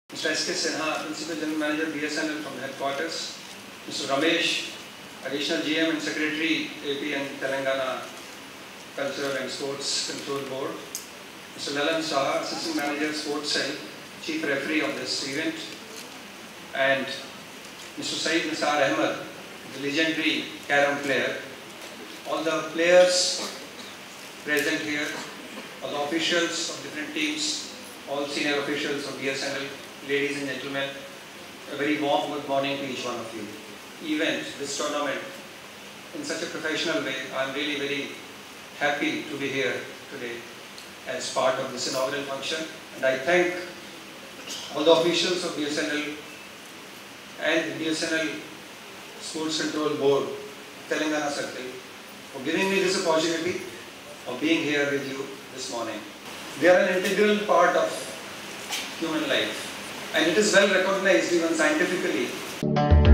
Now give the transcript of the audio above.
Mr. S.K. Sinha, Principal General Manager BSNL from the headquarters, Mr. Ramesh, Additional GM and Secretary AP and Telangana Cultural and Sports Control Board, Mr. Lalan Saha, Assistant Manager Sports Cell, Chief Referee of this event, and Mr. Saeed Nisar Ahmed, the legendary carom player, all the players present here, all the officials of different teams, all senior officials of BSNL, ladies and gentlemen, a very warm good morning to each one of you. This tournament, in such a professional way, I am really very happy to be here today as part of this inaugural function, and I thank all the officials of BSNL and the BSNL Sports Control Board, Telangana Circle, for giving me this opportunity of being here with you this morning. They are an integral part of human life, and it is well recognized even scientifically.